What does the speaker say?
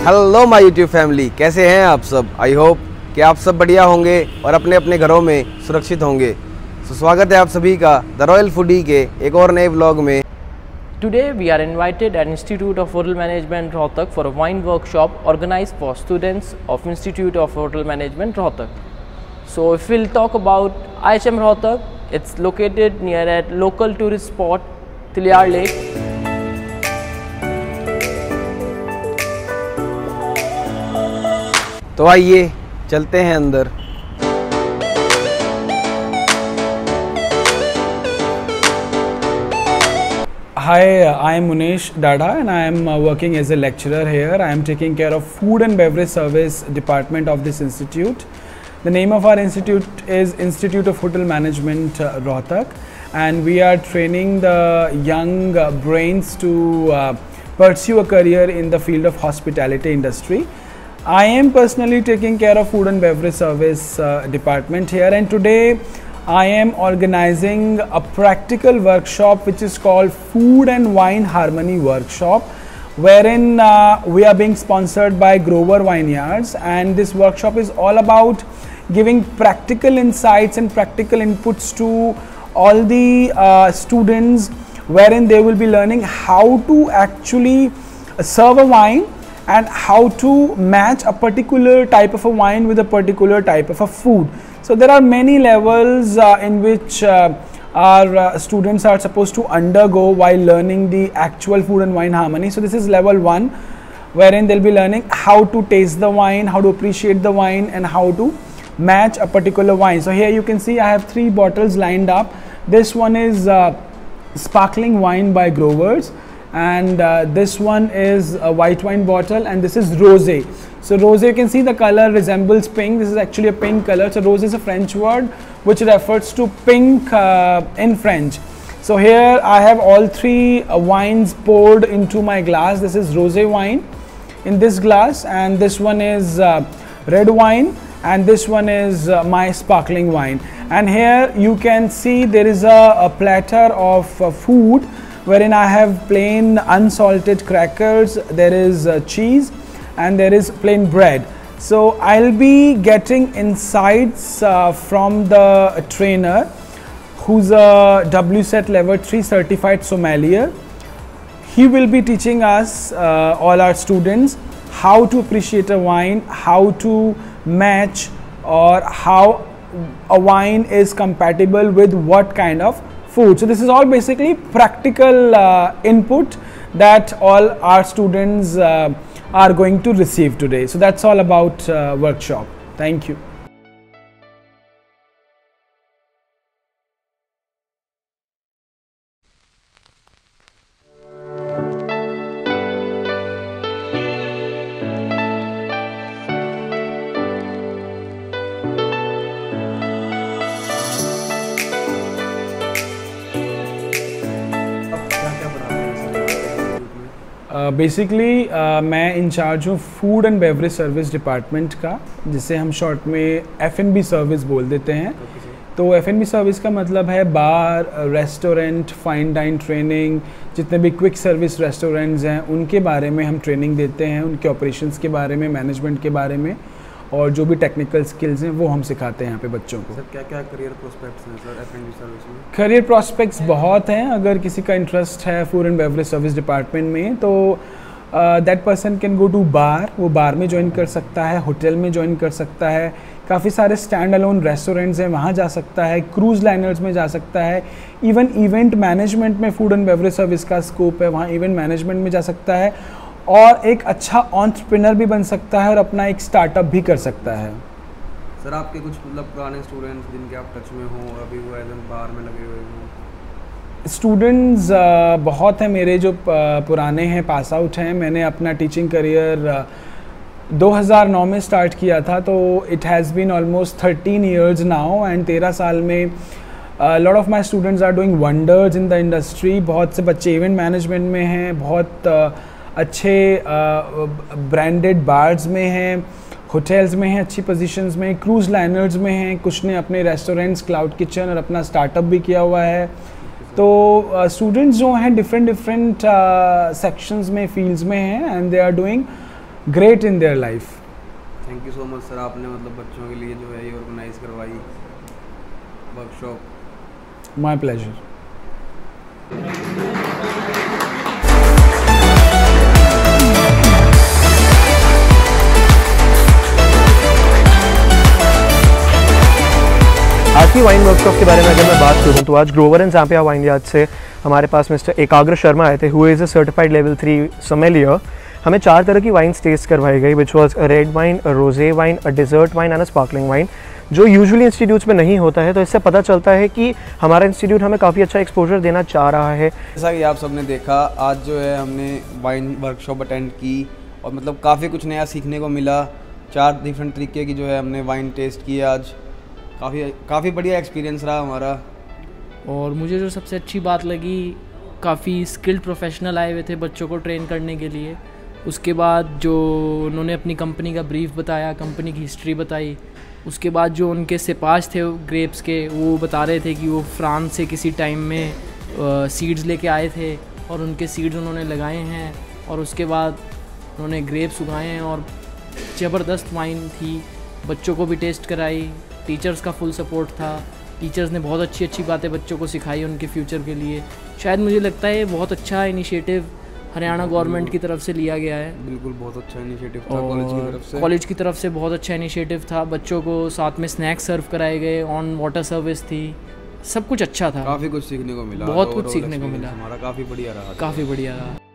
Hello my YouTube family, कैसे हैं आप सब। आई होप कि आप सब बढ़िया होंगे और अपने अपने घरों में सुरक्षित होंगे। तो स्वागत है आप सभी का द रॉयल फूडी के एक और नए व्लॉग में। Today we are invited at Institute of Hotel Management Rohtak for a wine workshop organized for students of Institute of Hotel Management Rohtak. So if we'll talk about IHM Rohtak, it's located near a local tourist spot Tiliar Lake. तो आइए चलते हैं अंदर। Hi, I am Munesh Dada and I am working as a lecturer here. I am taking care of food and beverage service department of this institute. The name of our institute is Institute of Hotel Management Rohtak, and we are training the young brains to pursue a career in the field of hospitality industry. I am personally taking care of food and beverage service department here, and today I am organizing a practical workshop which is called Food and Wine Harmony Workshop, wherein we are being sponsored by Grover Vineyards, and this workshop is all about giving practical insights and practical inputs to all the students, wherein they will be learning how to actually serve a wine and how to match a particular type of a wine with a particular type of a food. So there are many levels in which our students are supposed to undergo while learning the actual food and wine harmony. So this is level 1, wherein they'll be learning how to taste the wine, how to appreciate the wine, and how to match a particular wine. So here you can see I have 3 bottles lined up. This one is sparkling wine by Grover's, and this one is a white wine bottle, and this is rosé. So rosé, you can see the color resembles pink. This is actually a pink color. So rosé is a French word which refers to pink in French. So here I have all 3 wines poured into my glass. This is rosé wine in this glass, and this one is red wine, and this one is my sparkling wine. And here you can see there is a platter of food, wherein I have plain unsalted crackers, there is cheese, and there is plain bread. So I'll be getting insights from the trainer, who's a WSET level 3 certified sommelier. He will be teaching us, all our students, how to appreciate a wine, how to match, or how a wine is compatible with what kind of food. So this is all basically practical input that all our students are going to receive today. So that's all about workshop. Thank you. Basically मैं incharge हूँ food and beverage service department का, जिसे हम short में F&B service बोल देते हैं। तो F&B सर्विस का मतलब है bar, restaurant, fine dine training, जितने भी क्विक सर्विस रेस्टोरेंट्स हैं उनके बारे में हम ट्रेनिंग देते हैं, उनके ऑपरेशंस के बारे में, मैनेजमेंट के बारे में, और जो भी टेक्निकल स्किल्स हैं वो हम सिखाते हैं यहाँ पे बच्चों को। सर क्या क्या करियर प्रोस्पेक्ट्स हैं सर F&B सर्विस में? करियर प्रोस्पेक्ट्स बहुत हैं। अगर किसी का इंटरेस्ट है food and beverage service department में, तो that person can go to bar, वो बार में ज्वाइन कर सकता है, होटल में ज्वाइन कर सकता है, काफ़ी सारे स्टैंड अलोन रेस्टोरेंट्स हैं वहाँ जा सकता है, क्रूज़ लाइनर्स में जा सकता है, इवन इवेंट मैनेजमेंट में फूड एंड बेवरेज सर्विस का स्कोप है, वहाँ इवेंट मैनेजमेंट में जा सकता है, और एक अच्छा एंटरप्रेन्योर भी बन सकता है और अपना एक स्टार्टअप भी कर सकता है। सर आपके कुछ मतलब पुराने स्टूडेंट्स जिनके आप टच में हो, अभी वो एज बार में लगे हुए हो? स्टूडेंट्स बहुत हैं मेरे जो पुराने हैं, पास आउट हैं। मैंने अपना टीचिंग करियर 2009 में स्टार्ट किया था, तो it has been almost 13 years now, and 13 साल में lot of my students are doing wonders in the industry. बहुत से बच्चे इवेंट मैनेजमेंट में हैं, बहुत अच्छे ब्रांडेड बार्स में हैं, होटल्स में हैं, अच्छी पोजीशंस में, क्रूज़ लाइनर्स में हैं, कुछ ने अपने रेस्टोरेंट्स, क्लाउड किचन और अपना स्टार्टअप भी किया हुआ है। तो स्टूडेंट्स जो हैं डिफरेंट सेक्शंस में, फील्ड्स में हैं, and they are doing great in their life. Thank you so much sir, आपने मतलब बच्चों के लिए जो है ये ऑर्गेनाइज करवाई वर्कशॉप। My pleasure. आज की वाइन वर्कशॉप के बारे में अगर मैं बात करूं तो आज Grover and Zampa vineyard से हमारे पास मिस्टर एकाग्र शर्मा आए थे, who is a certified level 3 sommelier. हमें 4 तरह की वाइन्स टेस्ट करवाई गई, which was a red wine, a rose wine, a dessert wine and a sparkling wine, जो यूजुअली इंस्टीट्यूट्स में नहीं होता है। तो इससे पता चलता है कि हमारा इंस्टीट्यूट हमें काफ़ी अच्छा एक्सपोजर देना चाह रहा है। जैसा कि आप सबने देखा, आज जो है हमने वाइन वर्कशॉप अटेंड की और मतलब काफ़ी कुछ नया सीखने को मिला। 4 डिफरेंट तरीके की जो है हमने वाइन टेस्ट की आज। काफ़ी बढ़िया एक्सपीरियंस रहा हमारा। और मुझे जो सबसे अच्छी बात लगी, काफ़ी स्किल्ड प्रोफेशनल आए हुए थे बच्चों को ट्रेन करने के लिए। उसके बाद जो उन्होंने अपनी कंपनी का ब्रीफ बताया, कंपनी की हिस्ट्री बताई। उसके बाद जो उनके सिपाश थे ग्रेप्स के, वो बता रहे थे कि वो फ्रांस से किसी टाइम में सीड्स लेके आए थे और उनके सीड्स उन्होंने लगाए हैं और उसके बाद उन्होंने ग्रेप्स उगाए हैं और ज़बरदस्त वाइन थी। बच्चों को भी टेस्ट कराई, टीचर्स का फुल सपोर्ट था। टीचर्स ने बहुत अच्छी अच्छी बातें बच्चों को सिखाई उनके फ्यूचर के लिए। शायद मुझे लगता है ये बहुत अच्छा इनिशिएटिव हरियाणा गवर्नमेंट की तरफ से लिया गया है। बिल्कुल बहुत अच्छा इनिशिएटिव था कॉलेज की तरफ से। कॉलेज की तरफ से बहुत अच्छा इनिशिएटिव था। बच्चों को साथ में स्नैक्स सर्व कराए गए, ऑन वाटर सर्विस थी, सब कुछ अच्छा था। काफ़ी कुछ सीखने को मिला, बहुत कुछ सीखने को मिला। हमारा काफ़ी बढ़िया रहा। काफ़ी बढ़िया रहा।